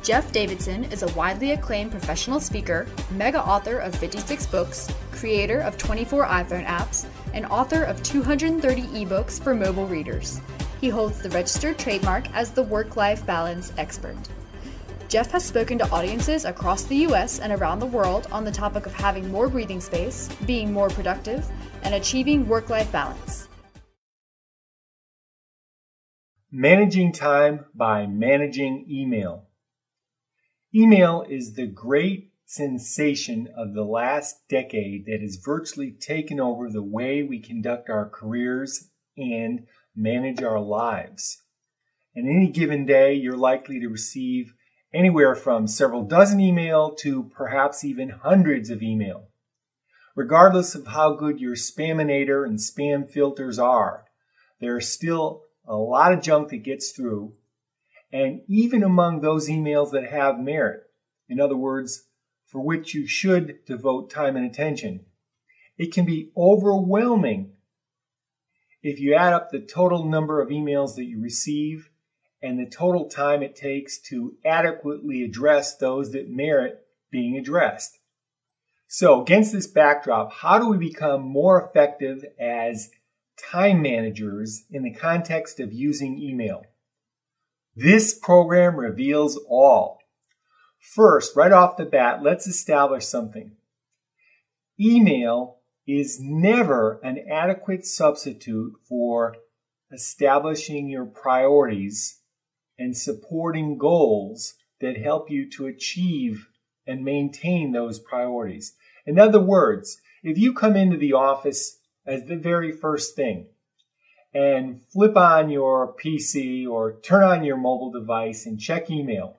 Jeff Davidson is a widely acclaimed professional speaker, mega author of 56 books, creator of 24 iPhone apps, and author of 230 ebooks for mobile readers. He holds the registered trademark as the work-life balance expert. Jeff has spoken to audiences across the US and around the world on the topic of having more breathing space, being more productive, and achieving work-life balance. Managing time by managing email. Email is the great sensation of the last decade that has virtually taken over the way we conduct our careers and manage our lives. In any given day, you're likely to receive anywhere from several dozen email to perhaps even hundreds of email. Regardless of how good your Spaminator and spam filters are, there are still a lot of junk that gets through, and even among those emails that have merit, in other words, for which you should devote time and attention, it can be overwhelming if you add up the total number of emails that you receive and the total time it takes to adequately address those that merit being addressed. So against this backdrop, how do we become more effective as time managers in the context of using email? This program reveals all. First, right off the bat, let's establish something. Email is never an adequate substitute for establishing your priorities and supporting goals that help you to achieve and maintain those priorities. In other words, if you come into the office as the very first thing and flip on your PC or turn on your mobile device and check email,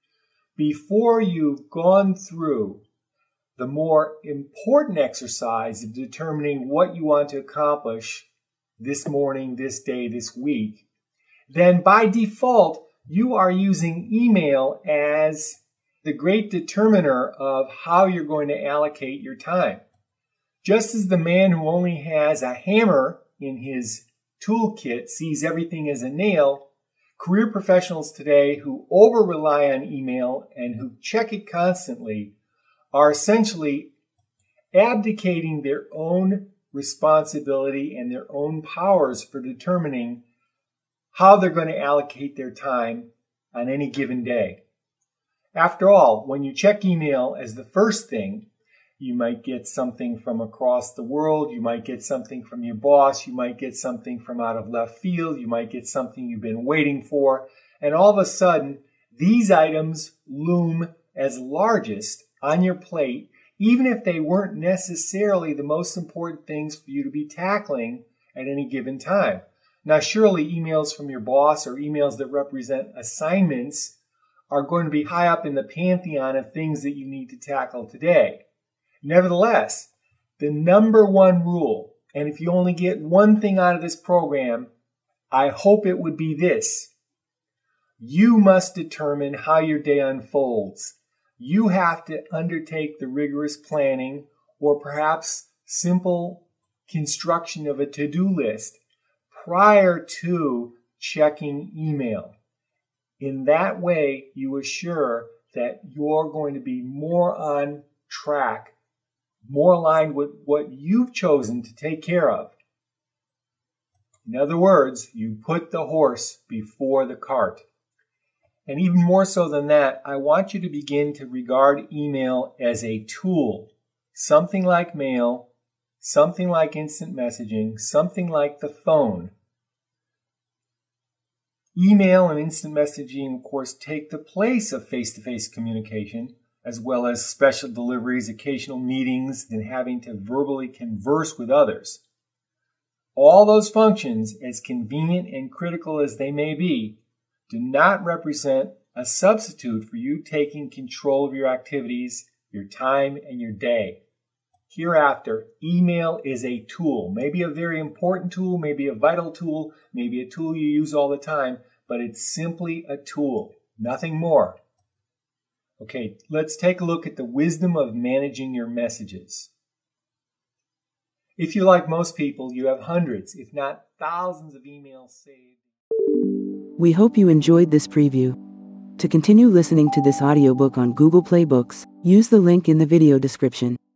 before you've gone through the more important exercise of determining what you want to accomplish this morning, this day, this week, then by default, you are using email as the great determiner of how you're going to allocate your time. Just as the man who only has a hammer in his toolkit sees everything as a nail, career professionals today who over-rely on email and who check it constantly are essentially abdicating their own responsibility and their own powers for determining how they're going to allocate their time on any given day. After all, when you check email as the first thing, you might get something from across the world, you might get something from your boss, you might get something from out of left field, you might get something you've been waiting for, and all of a sudden, these items loom as largest on your plate, even if they weren't necessarily the most important things for you to be tackling at any given time. Now, surely emails from your boss or emails that represent assignments are going to be high up in the pantheon of things that you need to tackle today. Nevertheless, the number one rule, and if you only get one thing out of this program, I hope it would be this: you must determine how your day unfolds. You have to undertake the rigorous planning or perhaps simple construction of a to-do list prior to checking email. In that way, you assure that you're going to be more on track, more aligned with what you've chosen to take care of. In other words, you put the horse before the cart. And even more so than that, I want you to begin to regard email as a tool, something like mail, something like instant messaging, something like the phone. Email and instant messaging, of course, take the place of face-to-face communication, as well as special deliveries, occasional meetings, and having to verbally converse with others. All those functions, as convenient and critical as they may be, do not represent a substitute for you taking control of your activities, your time, and your day. Hereafter, email is a tool, maybe a very important tool, maybe a vital tool, maybe a tool you use all the time, but it's simply a tool, nothing more. Okay, let's take a look at the wisdom of managing your messages. If you're like most people, you have hundreds, if not thousands of emails saved. We hope you enjoyed this preview. To continue listening to this audiobook on Google Play Books, use the link in the video description.